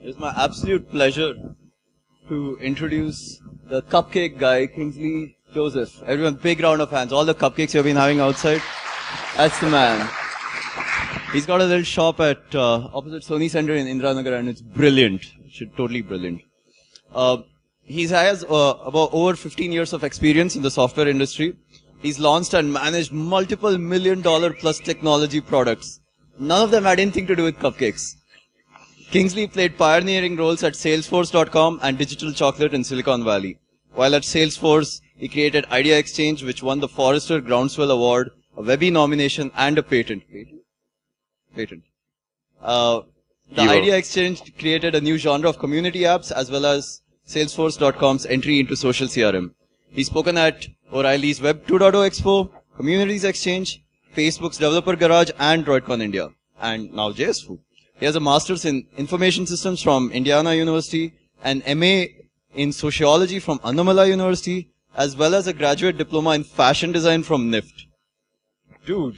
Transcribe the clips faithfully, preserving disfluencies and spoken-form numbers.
It's my absolute pleasure to introduce the cupcake guy, Kingsley Joseph. Everyone, big round of hands. All the cupcakes you've been having outside. That's the man. He's got a little shop at uh, opposite Sony Center in Indiranagar, and it's brilliant. It's totally brilliant. Uh, he has uh, about over fifteen years of experience in the software industry. He's launched and managed multiple million dollar plus technology products. None of them had anything to do with cupcakes. Kingsley played pioneering roles at Salesforce dot com and Digital Chocolate in Silicon Valley. While at Salesforce, he created Idea Exchange, which won the Forrester Groundswell Award, a Webby nomination, and a patent. Patent? Patent. Uh, the Evo. Idea Exchange created a new genre of community apps, as well as Salesforce dot com's entry into social C R M. He's spoken at O'Reilly's Web two point oh Expo, Communities Exchange, Facebook's Developer Garage, and DroidCon India, and now J S F U. He has a master's in information systems from Indiana University, an M A in sociology from Annamala University, as well as a graduate diploma in fashion design from N I F T. Dude.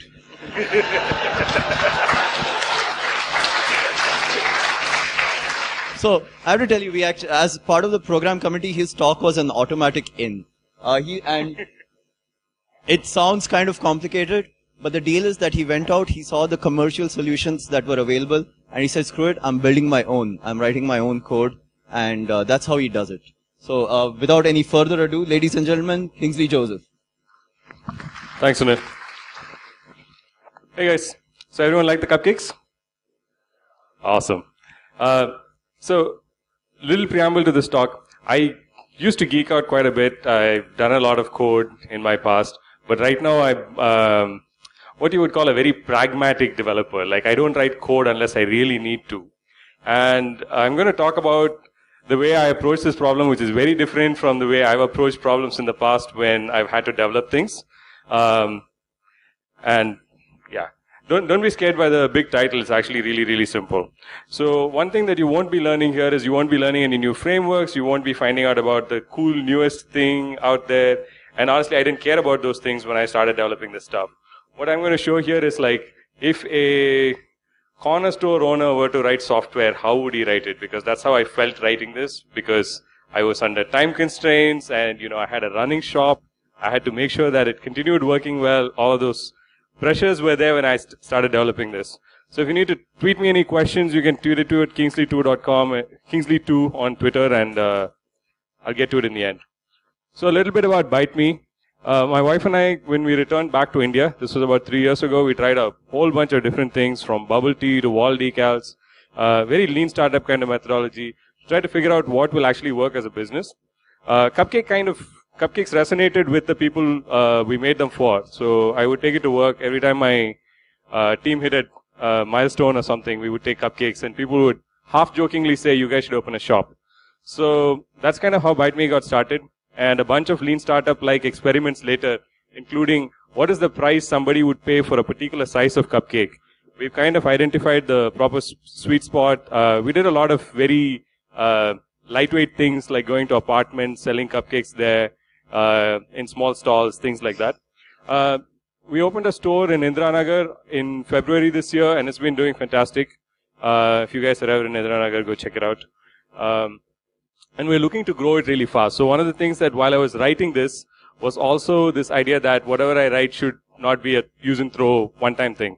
So, I have to tell you, we actually, as part of the program committee, his talk was an automatic in. Uh, he, and it sounds kind of complicated, but the deal is that he went out, he saw the commercial solutions that were available, and he said, screw it, I'm building my own. I'm writing my own code, and uh, that's how he does it. So, uh, without any further ado, ladies and gentlemen, Kingsley Joseph. Thanks, Sunil. Hey guys, so everyone like the cupcakes? Awesome. Uh, so, little preamble to this talk. I used to geek out quite a bit. I've done a lot of code in my past, but right now I'm um, what you would call a very pragmatic developer. Like, I don't write code unless I really need to. And I'm going to talk about the way I approach this problem, which is very different from the way I've approached problems in the past when I've had to develop things. Um, and yeah, don't don't be scared by the big title. It's actually really, really simple. So one thing that you won't be learning here is you won't be learning any new frameworks. You won't be finding out about the cool newest thing out there. And honestly, I didn't care about those things when I started developing this stuff. What I'm going to show here is like, if a corner store owner were to write software, how would he write it? Because that's how I felt writing this, because I was under time constraints and, you know, I had a running shop. I had to make sure that it continued working well. All of those pressures were there when I st- started developing this. So if you need to tweet me any questions, you can tweet it to at kingsley two dot com, kingsley two on Twitter, and uh, I'll get to it in the end. So a little bit about ByteMe. Uh, my wife and I, when we returned back to India, this was about three years ago, we tried a whole bunch of different things, from bubble tea to wall decals, uh, very lean startup kind of methodology, to try to figure out what will actually work as a business. Uh, Cupcake kind of, Cupcakes resonated with the people uh, we made them for. So I would take it to work. Every time my uh, team hit a uh, milestone or something, we would take cupcakes, and people would half-jokingly say, you guys should open a shop. So that's kind of how ByteMe got started. And a bunch of lean startup-like experiments later, including what is the price somebody would pay for a particular size of cupcake. We've kind of identified the proper sweet spot. Uh, we did a lot of very uh, lightweight things, like going to apartments, selling cupcakes there, uh, in small stalls, things like that. Uh, we opened a store in Indiranagar in February this year, and it's been doing fantastic. Uh, if you guys are ever in Indiranagar, go check it out. Um, And we're looking to grow it really fast. So one of the things that while I was writing this was also this idea that whatever I write should not be a use and throw one-time thing.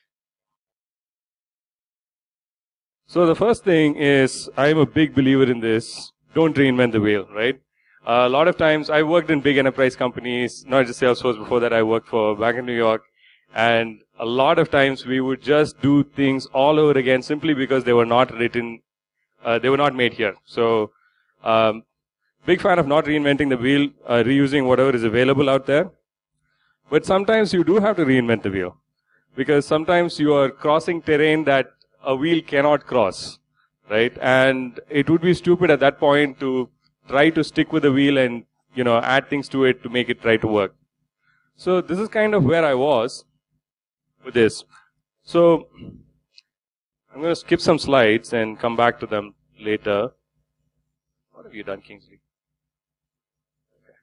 So the first thing is, I'm a big believer in this. Don't reinvent the wheel, right? Uh, a lot of times, I worked in big enterprise companies, not just Salesforce. Before that, I worked for back in New York. And a lot of times, we would just do things all over again simply because they were not written, uh, they were not made here. So, Um, big fan of not reinventing the wheel, uh, reusing whatever is available out there. But sometimes you do have to reinvent the wheel, because sometimes you are crossing terrain that a wheel cannot cross, right? And it would be stupid at that point to try to stick with the wheel and, you know, add things to it to make it try to work. So this is kind of where I was with this. So I'm going to skip some slides and come back to them later. What have you done, Kingsley? Okay.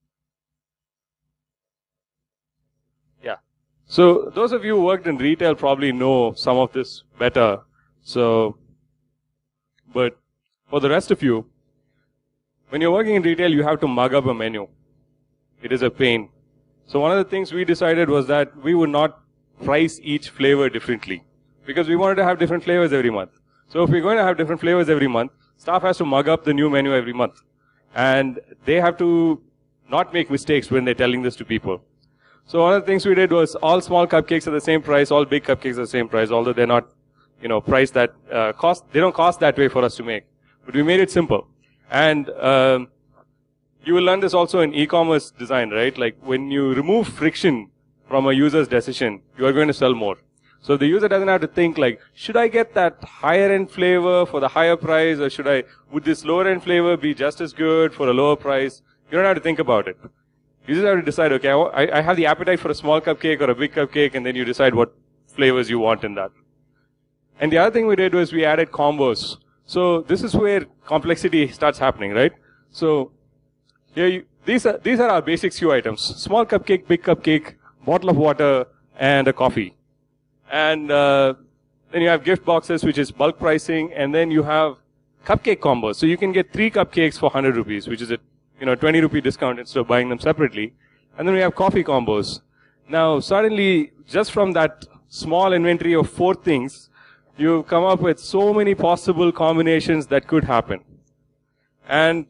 Yeah. So those of you who worked in retail probably know some of this better. So, but for the rest of you, when you're working in retail, you have to mug up a menu. It is a pain. So one of the things we decided was that we would not price each flavor differently, because we wanted to have different flavors every month. So if we're going to have different flavors every month, staff has to mug up the new menu every month. And they have to not make mistakes when they're telling this to people. So one of the things we did was all small cupcakes are the same price, all big cupcakes are the same price, although they're not, you know, priced that, uh, cost, they don't cost that way for us to make. But we made it simple. And, um, you will learn this also in e-commerce design, right? Like when you remove friction from a user's decision, you are going to sell more. So the user doesn't have to think like, should I get that higher end flavor for the higher price, or should I, would this lower end flavor be just as good for a lower price? You don't have to think about it. You just have to decide, okay, I, I have the appetite for a small cupcake or a big cupcake, and then you decide what flavors you want in that. And the other thing we did was we added combos. So this is where complexity starts happening, right? So here you, these are, these are our basic S K U items. Small cupcake, big cupcake, bottle of water, and a coffee. And uh, then you have gift boxes, which is bulk pricing, and then you have cupcake combos. So you can get three cupcakes for one hundred rupees, which is a you know twenty rupee discount instead of buying them separately. And then we have coffee combos. Now suddenly, just from that small inventory of four things, you've come up with so many possible combinations that could happen. And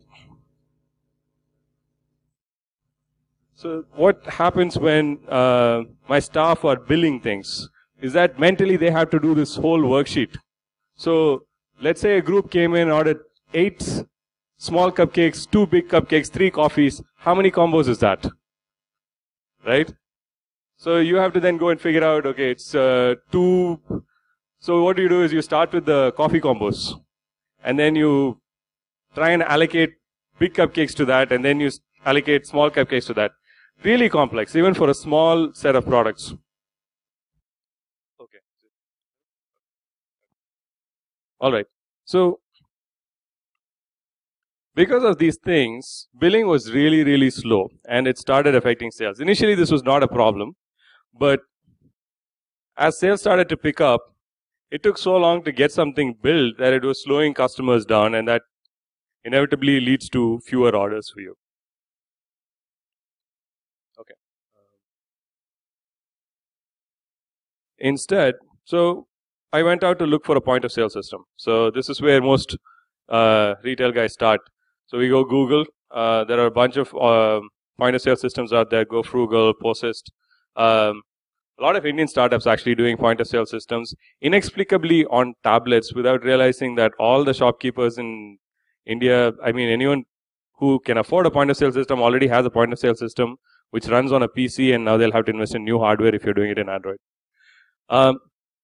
so what happens when uh, my staff are billing things is that mentally they have to do this whole worksheet. So let's say a group came in and ordered eight small cupcakes, two big cupcakes, three coffees. How many combos is that? Right? So you have to then go and figure out, okay, it's uh, two. So what you do is you start with the coffee combos, and then you try and allocate big cupcakes to that, and then you allocate small cupcakes to that. Really complex, even for a small set of products. Okay. All right. So because of these things, billing was really, really slow, and it started affecting sales. Initially, this was not a problem, but as sales started to pick up, it took so long to get something built that it was slowing customers down, and that inevitably leads to fewer orders for you. Okay. Instead, so I went out to look for a point of sale system. So this is where most uh, retail guys start. So we go Google. Uh, there are a bunch of uh, point of sale systems out there. Go Frugal, Posist. Um, a lot of Indian startups actually doing point of sale systems inexplicably on tablets without realizing that all the shopkeepers in India, I mean anyone who can afford a point of sale system already has a point of sale system which runs on a P C, and now they'll have to invest in new hardware if you're doing it in Android. Um,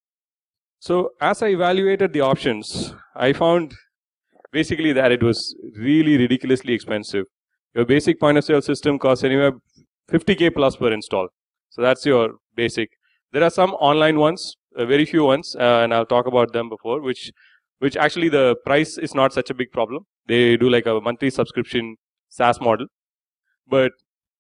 so as I evaluated the options, I found basically that it was really ridiculously expensive. Your basic point of sale system costs anywhere fifty K plus per install. So that's your basic. There are some online ones, uh, very few ones, uh, and I'll talk about them before, which which actually the price is not such a big problem. They do like a monthly subscription SaaS model. But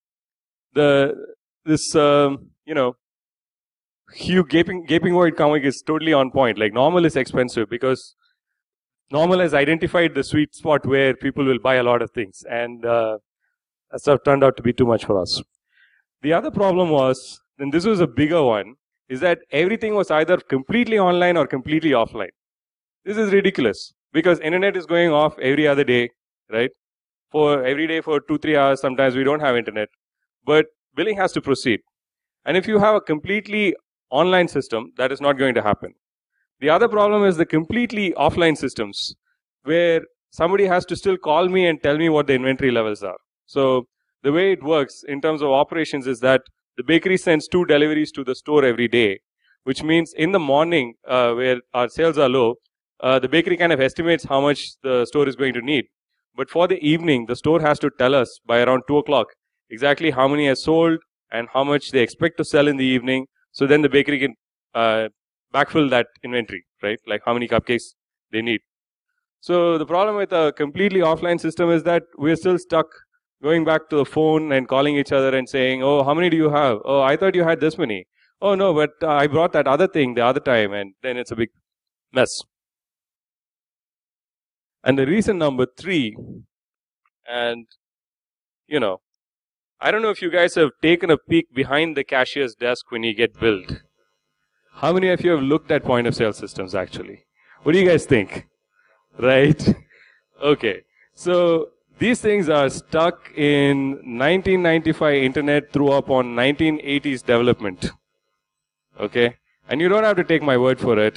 the this um, you know Hugh gaping gaping void comic is totally on point. Like normal is expensive because normal has identified the sweet spot where people will buy a lot of things, and uh, that stuff turned out to be too much for us. The other problem was, and this was a bigger one, is that everything was either completely online or completely offline. This is ridiculous because internet is going off every other day, right? For every day for two, three hours, sometimes we don't have internet, but billing has to proceed. And if you have a completely online system, that is not going to happen. The other problem is the completely offline systems where somebody has to still call me and tell me what the inventory levels are. So the way it works in terms of operations is that the bakery sends two deliveries to the store every day, which means in the morning uh, where our sales are low, uh, the bakery kind of estimates how much the store is going to need. But for the evening, the store has to tell us by around two o'clock exactly how many has sold and how much they expect to sell in the evening. So then the bakery can uh, backfill that inventory, right? Like how many cupcakes they need. So the problem with a completely offline system is that we're still stuck going back to the phone and calling each other and saying, oh, how many do you have? Oh, I thought you had this many. Oh, no, but uh, I brought that other thing the other time, and then it's a big mess. And the reason number three, and you know, I don't know if you guys have taken a peek behind the cashier's desk when you get billed. How many of you have looked at point of sale systems actually? What do you guys think? Right? Okay. So these things are stuck in nineteen ninety-five internet threw up on nineteen eighties development. Okay? And you don't have to take my word for it.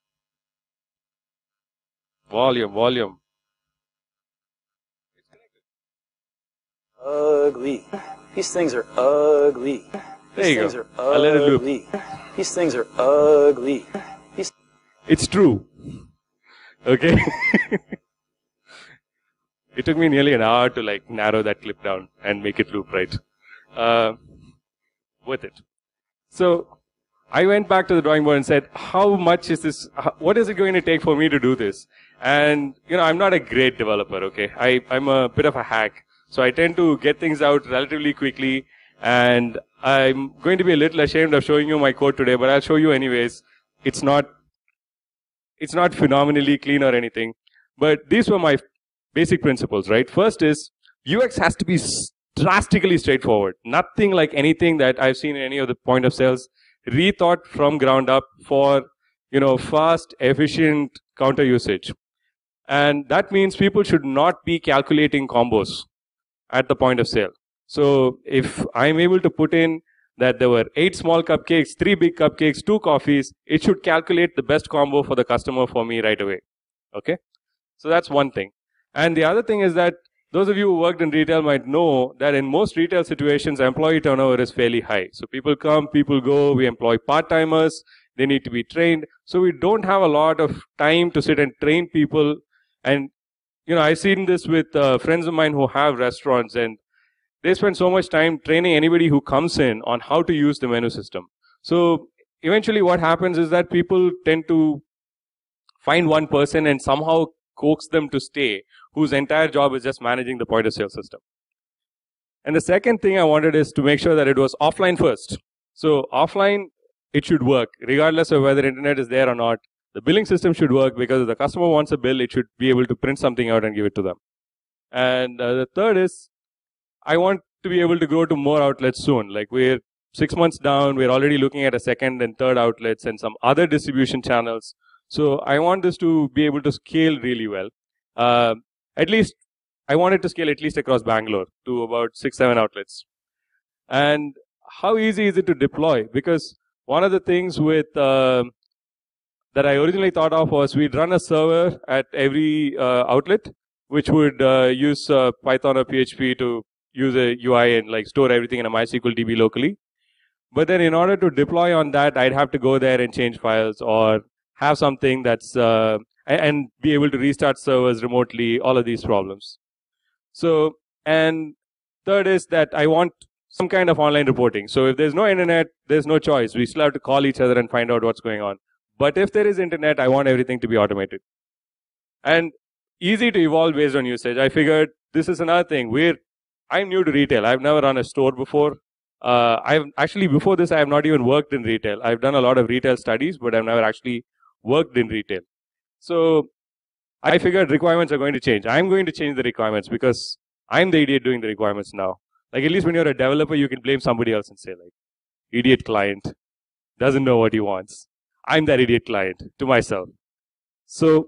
Volume, volume. Ugly. These things are ugly. There These you things go. are I'll let it loop. ugly. These things are ugly. These It's true. Okay? It took me nearly an hour to like narrow that clip down and make it loop right. Uh, worth it. So I went back to the drawing board and said, how much is this, how, what is it going to take for me to do this? And, you know, I'm not a great developer, okay? I, I'm a bit of a hack. So I tend to get things out relatively quickly, and I'm going to be a little ashamed of showing you my code today, but I'll show you anyways. It's not, it's not phenomenally clean or anything, but these were my basic principles, right? First is, U X has to be drastically straightforward. Nothing like anything that I've seen in any of the point of sales, rethought from ground up for, you know, fast, efficient counter usage. And that means people should not be calculating combos at the point of sale. So if I'm able to put in that there were eight small cupcakes, three big cupcakes, two coffees, it should calculate the best combo for the customer for me right away. Okay? So that's one thing. And the other thing is that those of you who worked in retail might know that in most retail situations, employee turnover is fairly high. So people come, people go, we employ part-timers, they need to be trained. So we don't have a lot of time to sit and train people. And, you know, I've seen this with uh, friends of mine who have restaurants, and they spend so much time training anybody who comes in on how to use the menu system. So eventually what happens is that people tend to find one person and somehow coax them to stay, whose entire job is just managing the point of sale system. And the second thing I wanted is to make sure that it was offline first. So offline, it should work, regardless of whether internet is there or not. The billing system should work, because if the customer wants a bill, it should be able to print something out and give it to them. And uh, the third is, I want to be able to grow to more outlets soon. Like we're six months down, we're already looking at a second and third outlets and some other distribution channels. So I want this to be able to scale really well. Uh, at least, I want it to scale at least across Bangalore to about six, seven outlets. And how easy is it to deploy? Because one of the things with uh, that I originally thought of was we'd run a server at every uh, outlet, which would uh, use uh, Python or P H P to use a U I and like store everything in a MySQL D B locally. But then in order to deploy on that, I'd have to go there and change files or have something that's, uh, and be able to restart servers remotely, all of these problems. So, and third is that I want some kind of online reporting. So if there's no internet, there's no choice. We still have to call each other and find out what's going on. But if there is internet, I want everything to be automated. And easy to evolve based on usage. I figured this is another thing. We're, I'm new to retail. I've never run a store before. Uh, I've actually, before this, I have not even worked in retail. I've done a lot of retail studies, but I've never actually worked in retail. So I figured requirements are going to change. I'm going to change the requirements because I'm the idiot doing the requirements now. Like at least when you're a developer, you can blame somebody else and say like, idiot client doesn't know what he wants. I'm that idiot client to myself. So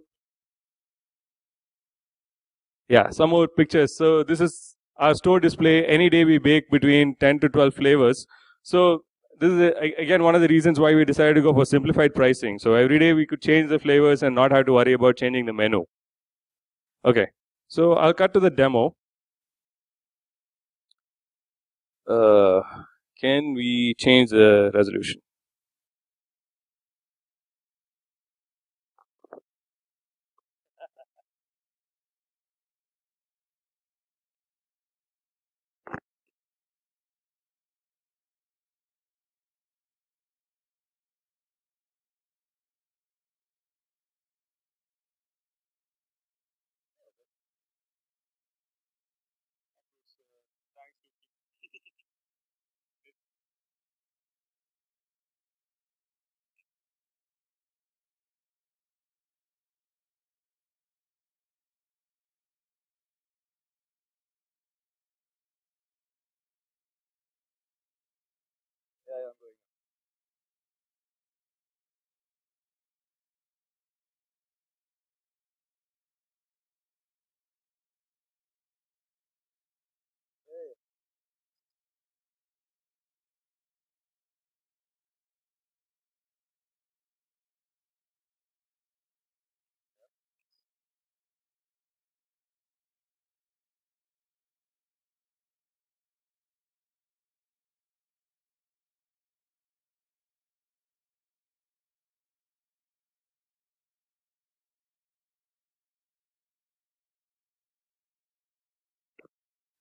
yeah, some more pictures. So this is our store display. Any day we bake between ten to twelve flavors. So this is, a, again, one of the reasons why we decided to go for simplified pricing. So every day we could change the flavors and not have to worry about changing the menu. Okay, so I'll cut to the demo. Uh, can we change the resolution?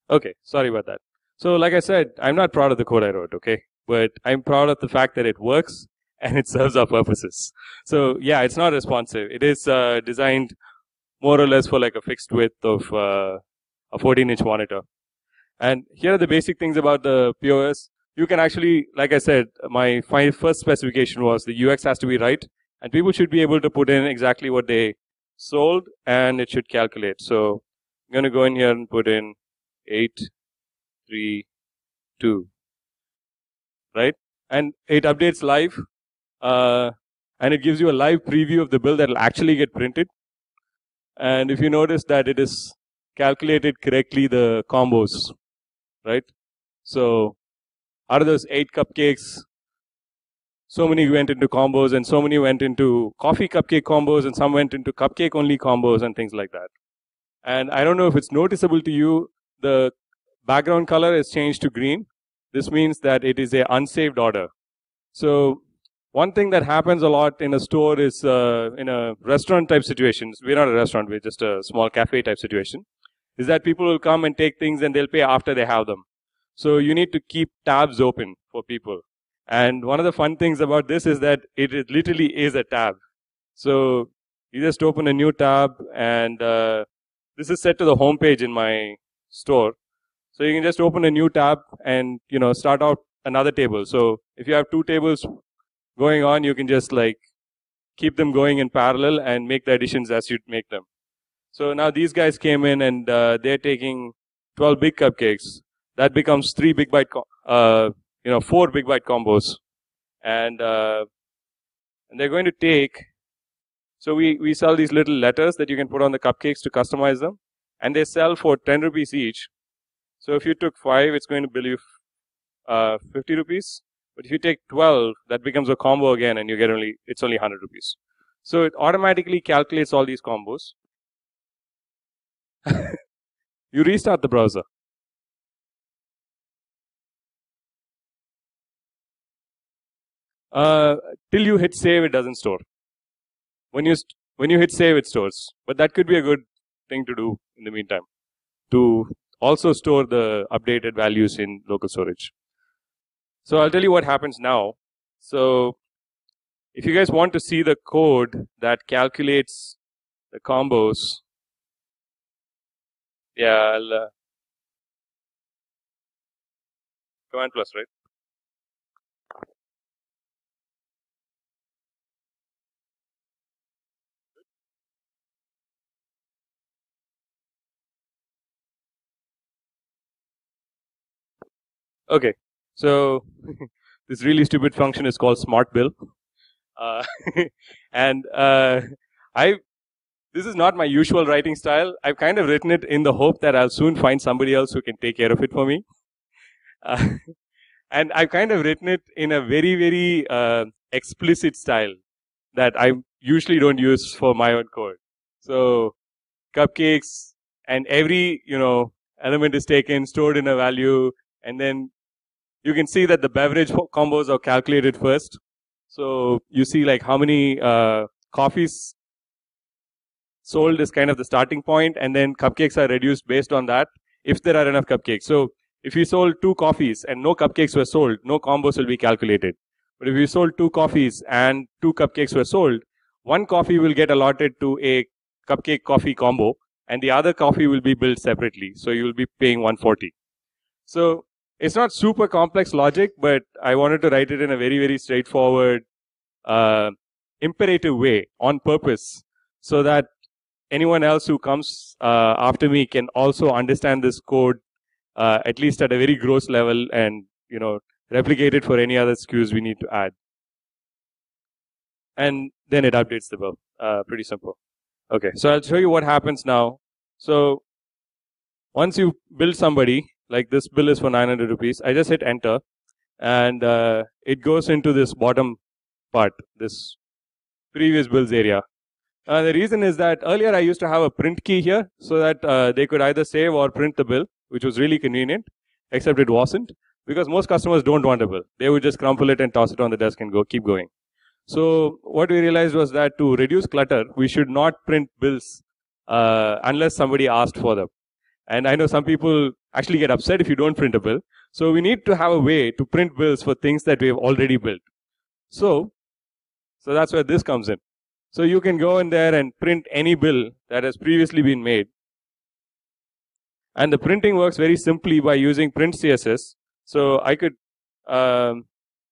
Okay, sorry about that. So like I said, I'm not proud of the code I wrote, okay? But I'm proud of the fact that it works and it serves our purposes. So yeah, it's not responsive. It is uh, designed more or less for like a fixed width of uh, a fourteen inch monitor. And here are the basic things about the P O S. You can actually, like I said, my first specification was the U X has to be right, and people should be able to put in exactly what they sold, and it should calculate. So I'm going to go in here and put in eight, three, two, right? And it updates live, uh, and it gives you a live preview of the bill that will actually get printed. And if you notice that it is calculated correctly, the combos, right? So out of those eight cupcakes, so many went into combos, and so many went into coffee cupcake combos, and some went into cupcake only combos and things like that. And I don't know if it's noticeable to you, the background color is changed to green. This means that it is a unsaved order. So one thing that happens a lot in a store is uh, in a restaurant type situations. We're not a restaurant, we're just a small cafe type situation. Is that people will come and take things and they'll pay after they have them. So you need to keep tabs open for people. And one of the fun things about this is that it, it literally is a tab. So you just open a new tab, and uh, this is set to the home page in my store. So you can just open a new tab and, you know, start out another table. So if you have two tables going on, you can just like keep them going in parallel and make the additions as you make them. So now these guys came in and uh, they're taking twelve big cupcakes. That becomes three big bite, uh, you know, four big bite combos. And, uh, and they're going to take, so we, we sell these little letters that you can put on the cupcakes to customize them. And they sell for ten rupees each. So if you took five, it's going to bill you uh, fifty rupees. But if you take twelve, that becomes a combo again, and you get only, it's only one hundred rupees. So it automatically calculates all these combos. You restart the browser. Uh, till you hit save, it doesn't store. When you, when you hit save, it stores. But that could be a good thing to do in the meantime, to also store the updated values in local storage. So I'll tell you what happens now. So if you guys want to see the code that calculates the combos, yeah, I'll, uh, command plus, right? Okay, so this really stupid function is called smart bill. Uh, and uh, I, this is not my usual writing style. I've kind of written it in the hope that I'll soon find somebody else who can take care of it for me. Uh, and I've kind of written it in a very, very uh, explicit style that I usually don't use for my own code. So cupcakes, and every, you know, element is taken, stored in a value, and then you can see that the beverage combos are calculated first. So you see like how many uh, coffees sold is kind of the starting point, and then cupcakes are reduced based on that if there are enough cupcakes. So if you sold two coffees and no cupcakes were sold, no combos will be calculated. But if you sold two coffees and two cupcakes were sold, one coffee will get allotted to a cupcake coffee combo, and the other coffee will be billed separately. So you will be paying one forty. So it's not super complex logic, but I wanted to write it in a very, very straightforward, uh, imperative way on purpose, so that anyone else who comes uh, after me can also understand this code, uh, at least at a very gross level, and, you know, replicate it for any other S K Us we need to add. And then it updates the bill. Uh, pretty simple. Okay, so I'll show you what happens now. So once you build somebody, like this bill is for nine hundred rupees, I just hit enter, and uh, it goes into this bottom part, this previous bills area. Uh, the reason is that earlier I used to have a print key here so that uh, they could either save or print the bill, which was really convenient, except it wasn't, because most customers don't want a bill. They would just crumple it and toss it on the desk and go keep going. So what we realized was that to reduce clutter, we should not print bills uh, unless somebody asked for them. And I know some people actually get upset if you don't print a bill. So we need to have a way to print bills for things that we have already built. So, so that's where this comes in. So you can go in there and print any bill that has previously been made. And the printing works very simply by using print C S S. So I could, um,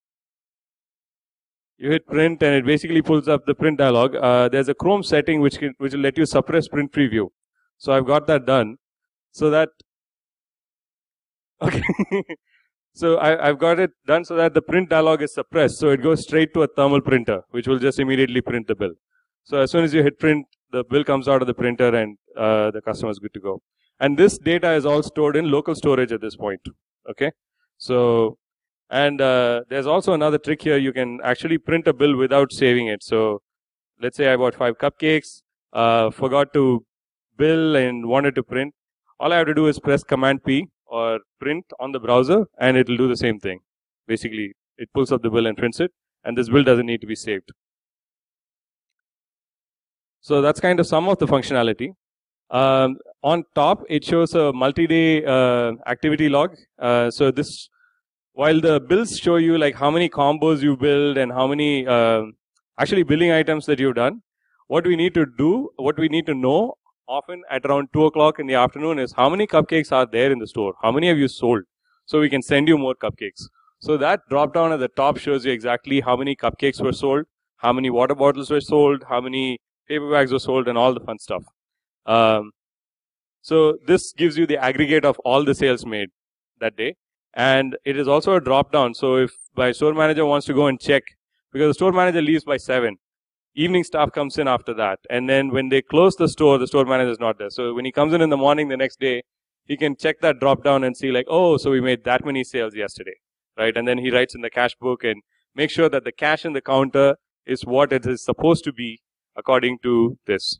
you hit print and it basically pulls up the print dialog. Uh, there's a Chrome setting which can, which will let you suppress print preview. So I've got that done. So that, okay. So I, I've got it done so that the print dialog is suppressed. So it goes straight to a thermal printer, which will just immediately print the bill. So as soon as you hit print, the bill comes out of the printer and uh, the customer is good to go. And this data is all stored in local storage at this point. Okay. So, and uh, there's also another trick here. You can actually print a bill without saving it. So let's say I bought five cupcakes, uh, forgot to bill and wanted to print. All I have to do is press Command P or print on the browser and it will do the same thing. Basically, it pulls up the bill and prints it, and this bill doesn't need to be saved. So that's kind of some of the functionality. Um, on top, it shows a multi-day uh, activity log. Uh, so this, while the bills show you like how many combos you build and how many uh, actually billing items that you've done, what we need to do, what we need to know often at around two o'clock in the afternoon is how many cupcakes are there in the store, how many have you sold, so we can send you more cupcakes. So that drop down at the top shows you exactly how many cupcakes were sold, how many water bottles were sold, how many paper bags were sold, and all the fun stuff. Um, so this gives you the aggregate of all the sales made that day. And it is also a drop down. So if my store manager wants to go and check, because the store manager leaves by seven, evening staff comes in after that. And then when they close the store, the store manager is not there. So when he comes in in the morning the next day, he can check that drop down and see like, oh, so we made that many sales yesterday, right? And then he writes in the cash book and make sure that the cash in the counter is what it is supposed to be according to this.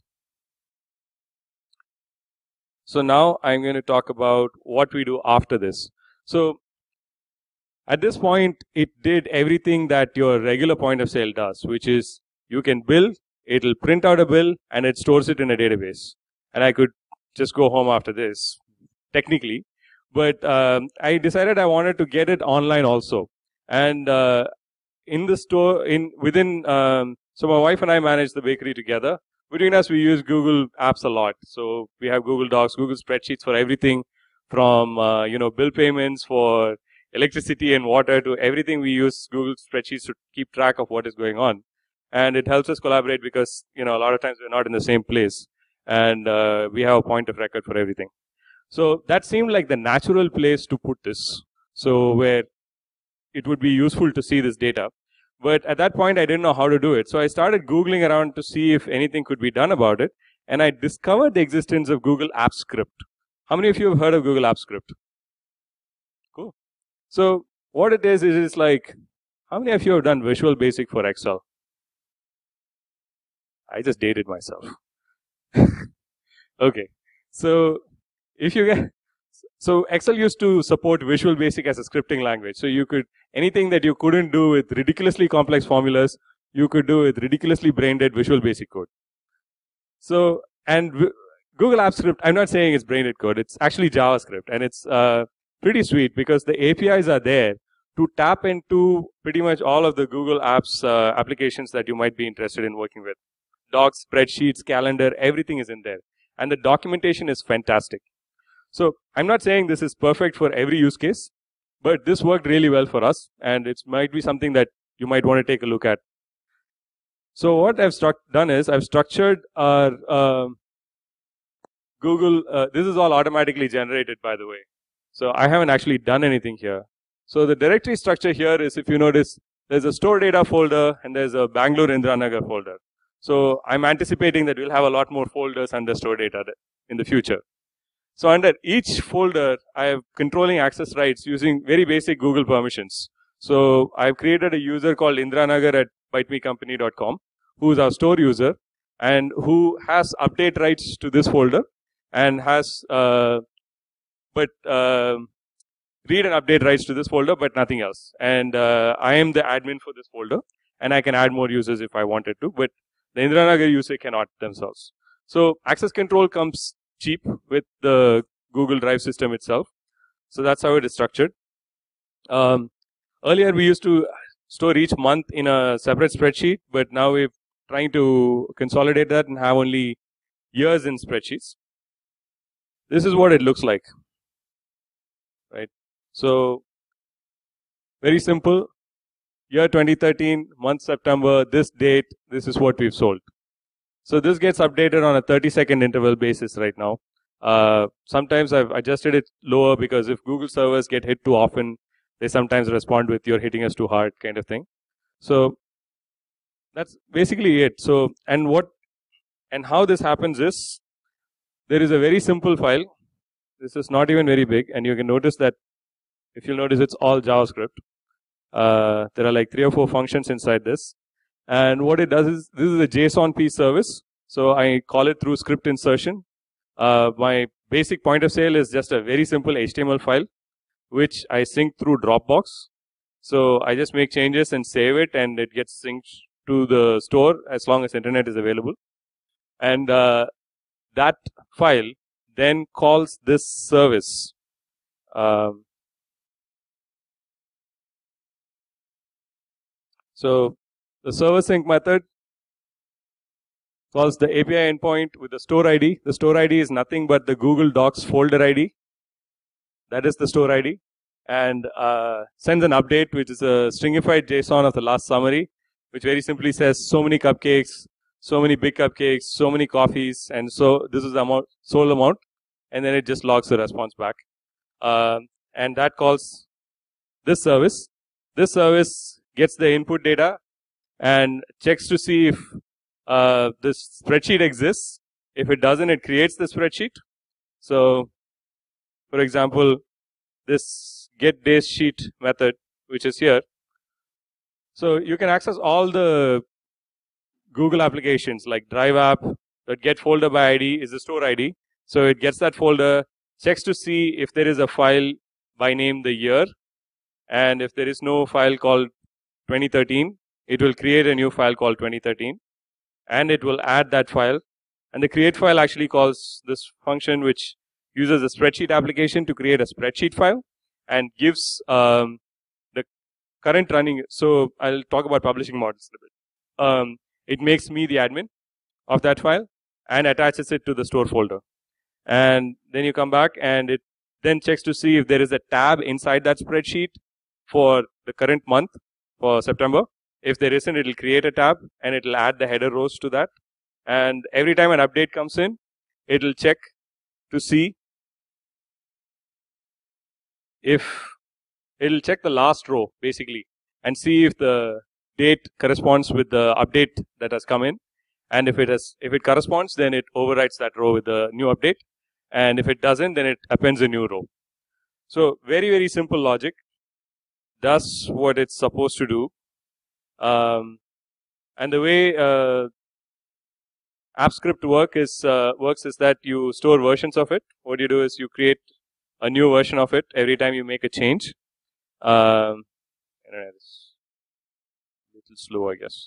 So now I'm going to talk about what we do after this. So at this point, it did everything that your regular point of sale does, which is you can bill, it'll print out a bill, and it stores it in a database. And I could just go home after this, technically. But um, I decided I wanted to get it online also. And uh, in the store, in within, um, so my wife and I manage the bakery together. Between us, we use Google Apps a lot. So we have Google Docs, Google Spreadsheets for everything from, uh, you know, bill payments for electricity and water to everything. We use Google Spreadsheets to keep track of what is going on. And it helps us collaborate because, you know, a lot of times we're not in the same place. And uh, we have a point of record for everything. So that seemed like the natural place to put this. So where it would be useful to see this data. But at that point, I didn't know how to do it. So I started Googling around to see if anything could be done about it. And I discovered the existence of Google Apps Script. How many of you have heard of Google Apps Script? Cool. So what it is, is it's like, how many of you have done Visual Basic for Excel? I just dated myself. Okay. So if you get, so Excel used to support Visual Basic as a scripting language. So you could, anything that you couldn't do with ridiculously complex formulas, you could do with ridiculously brain-dead Visual Basic code. So, and Google Apps Script, I'm not saying it's brain-dead code, it's actually JavaScript. And it's uh, pretty sweet because the A P Is are there to tap into pretty much all of the Google Apps uh, applications that you might be interested in working with. Docs, spreadsheets, calendar, everything is in there. And the documentation is fantastic. So I'm not saying this is perfect for every use case, but this worked really well for us, and it might be something that you might want to take a look at. So what I've done is I've structured our uh, Google, uh, this is all automatically generated, by the way. So I haven't actually done anything here. So the directory structure here is, if you notice, there's a store data folder and there's a Bangalore Indiranagar folder. So I'm anticipating that we'll have a lot more folders under store data in the future. So under each folder, I have controlling access rights using very basic Google permissions. So I've created a user called Indiranagar at bite me company dot com, who is our store user and who has update rights to this folder and has, uh, but, uh, read and update rights to this folder, but nothing else. And, uh, I am the admin for this folder and I can add more users if I wanted to, but the Indiranagar user cannot themselves. So access control comes cheap with the Google Drive system itself. So that's how it is structured. Um, earlier we used to store each month in a separate spreadsheet, but now we're trying to consolidate that and have only years in spreadsheets. This is what it looks like, right? So very simple. Year twenty thirteen, month September, this date, this is what we've sold. So this gets updated on a thirty second interval basis right now. Uh, sometimes I've adjusted it lower because if Google servers get hit too often, they sometimes respond with "you're hitting us too hard" kind of thing. So that's basically it. So and what and how this happens is there is a very simple file. This is not even very big, and you can notice that if you'll notice it's all JavaScript. Uh, there are like three or four functions inside this. And what it does is, this is a JSON piece service. So I call it through script insertion. Uh, my basic point of sale is just a very simple H T M L file, which I sync through Dropbox. So I just make changes and save it, and it gets synced to the store as long as internet is available. And uh, that file then calls this service. Um, So the server sync method calls the A P I endpoint with the store I D. The store I D is nothing but the Google Docs folder I D. That is the store I D. And uh, sends an update, which is a stringified JSON of the last summary, which very simply says so many cupcakes, so many big cupcakes, so many coffees, and so this is the amount, sold amount. And then it just logs the response back. Uh, and that calls this service. This service gets the input data and checks to see if uh, this spreadsheet exists. If it doesn't, it creates the spreadsheet. So, for example, this get days sheet method, which is here. So you can access all the Google applications like Drive app, that get folder by I D is the store I D. So it gets that folder, checks to see if there is a file by name the year. And if there is no file called twenty thirteen, it will create a new file called twenty thirteen, and it will add that file. And the create file actually calls this function, which uses a spreadsheet application to create a spreadsheet file and gives um, the current running. So I'll talk about publishing models a bit. Um, it makes me the admin of that file and attaches it to the store folder. And then you come back and it then checks to see if there is a tab inside that spreadsheet for the current month. For September. If there isn't, it will create a tab and it will add the header rows to that. And every time an update comes in, it will check to see if it will check the last row basically and see if the date corresponds with the update that has come in. And if it has, if it corresponds, then it overwrites that row with the new update. And if it doesn't, then it appends a new row. So very, very simple logic. Does what it's supposed to do. Um, and the way uh, AppScript work is, uh, works is that you store versions of it. What you do is you create a new version of it every time you make a change. Um, it's a little slow, I guess.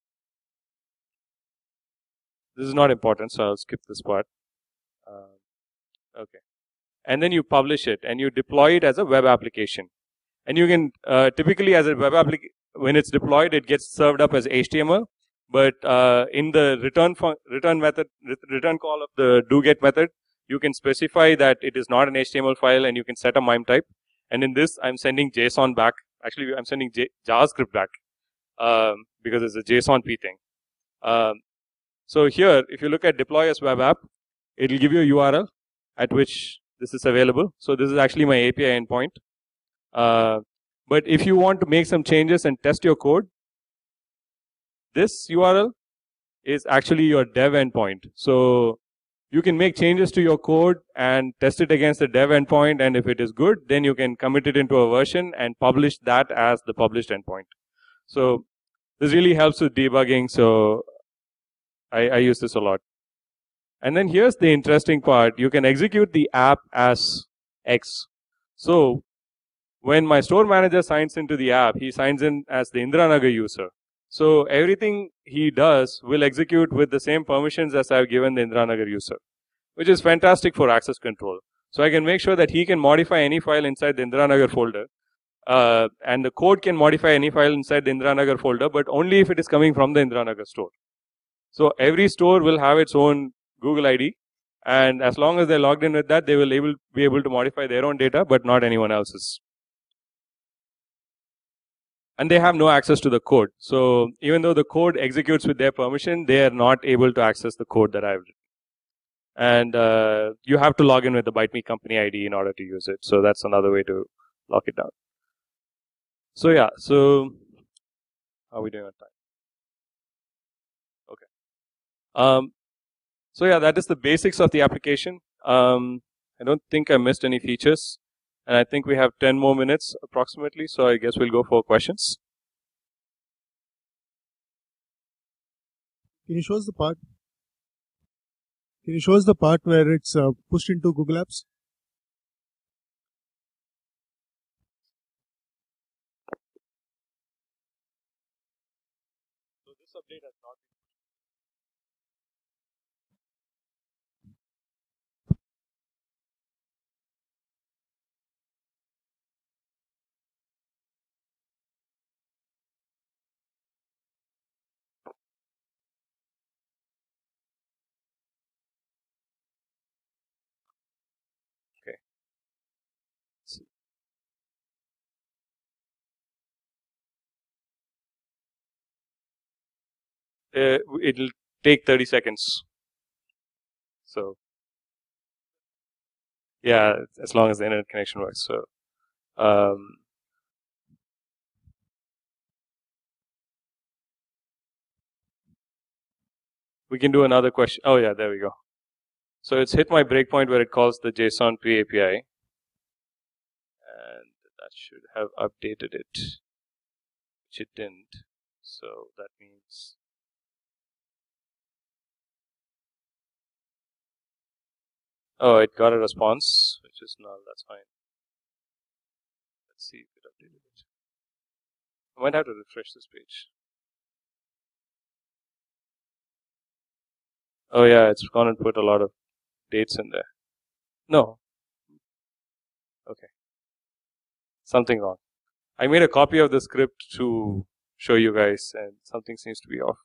This is not important, so I'll skip this part. Uh, okay. And then you publish it and you deploy it as a web application. And you can, uh, typically as a web application, when it's deployed, it gets served up as H T M L. But uh, in the return return method, return call of the doGet method, you can specify that it is not an H T M L file and you can set a MIME type. And in this, I'm sending JSON back. Actually, I'm sending J JavaScript back um, because it's a JSON P thing. Um, so here, if you look at deploy as web app, it will give you a U R L at which this is available. So this is actually my A P I endpoint. Uh, but if you want to make some changes and test your code, this U R L is actually your dev endpoint. So you can make changes to your code and test it against the dev endpoint, and if it is good, then you can commit it into a version and publish that as the published endpoint. So this really helps with debugging, so I, I use this a lot. And then here's the interesting part. You can execute the app as X. So when my store manager signs into the app, he signs in as the Indiranagar user. So everything he does will execute with the same permissions as I've given the Indiranagar user, which is fantastic for access control. So I can make sure that he can modify any file inside the Indiranagar folder. Uh, and the code can modify any file inside the Indiranagar folder, but only if it is coming from the Indiranagar store. So every store will have its own Google I D, and as long as they're logged in with that, they will able, be able to modify their own data, but not anyone else's. And they have no access to the code. So even though the code executes with their permission, they are not able to access the code that I've written. And uh, you have to log in with the ByteMe company I D in order to use it. So that's another way to lock it down. So yeah, so how are we doing on time? Okay. Um, so yeah, that is the basics of the application. Um, I don't think I missed any features. And I think we have ten more minutes approximately. So I guess we'll go for questions. Can you show us the part? Can you show us the part where it's uh, pushed into Google Apps? So this update has not been. Okay. Uh, it'll take thirty seconds. So yeah, as long as the internet connection works. So um, we can do another question. Oh yeah, there we go. So it's hit my breakpoint where it calls the JSON P A P I, and that should have updated it, which it didn't. So that means oh, it got a response, which is null. That's fine. Let's see if it updated it. I might have to refresh this page. Oh yeah, it's gone and put a lot of dates in there. No. Okay. Something wrong. I made a copy of the script to show you guys, and something seems to be off.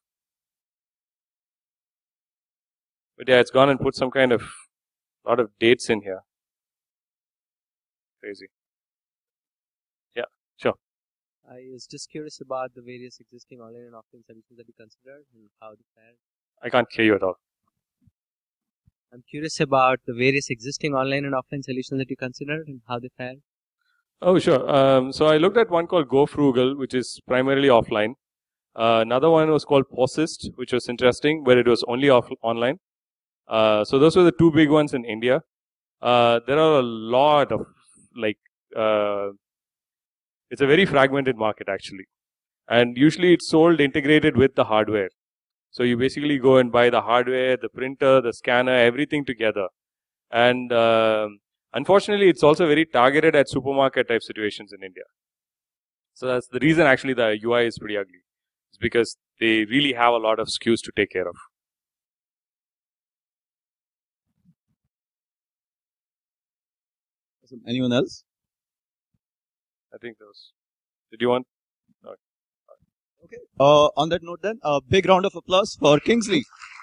But yeah, it's gone and put some kind of lot of dates in here. Crazy. Yeah, sure. I was just curious about the various existing online and offline solutions that you considered and how they fared. I can't hear you at all. I'm curious about the various existing online and offline solutions that you considered and how they fared. Oh, sure. Um, so I looked at one called GoFrugal, which is primarily offline. Uh, another one was called Posist, which was interesting, but it was only off online. Uh, so those were the two big ones in India. Uh, there are a lot of, like, uh, it's a very fragmented market actually. And usually it's sold integrated with the hardware. So you basically go and buy the hardware, the printer, the scanner, everything together. And uh, unfortunately, it's also very targeted at supermarket type situations in India. So that's the reason actually the U I is pretty ugly. It's because they really have a lot of S K Us to take care of. Anyone else? I think those. Did you want? No. Okay. Uh, on that note then, a big round of applause for Kingsley.